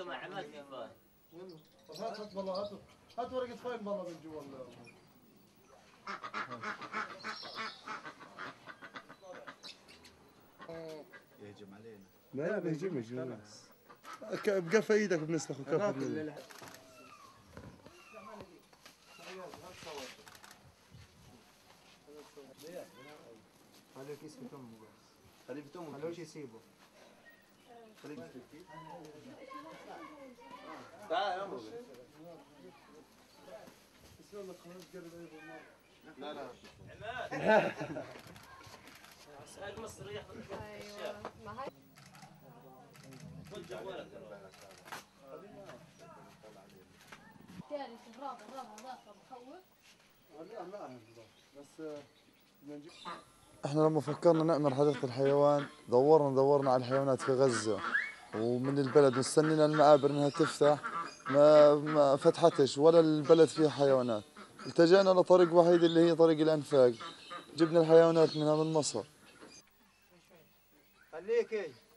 مع عماد كفايه. يلا هات والله هات ورقة فاين بالله من جوا يهجم علينا. لا بيهجمش خلاص. بقفا ايدك بنسلخ وكفى منه. خليك يسكت امه بس. خليه بتمه. خلوش يسيبه. خليه يسكت. تعال يا امه. لا لا. عماد. هاي مصر ريح. ايوه ما هي خذ جوالك. تاني الرابع ذاك مخوف. لا بس احنا لما فكرنا نعمل حديقة الحيوان دورنا على الحيوانات في غزة ومن البلد واستنينا المعابر انها تفتح ما فتحتش ولا البلد فيها حيوانات. التجأنا لطريق وحيد اللي هي طريق الانفاق. جبنا الحيوانات منها من مصر. خليك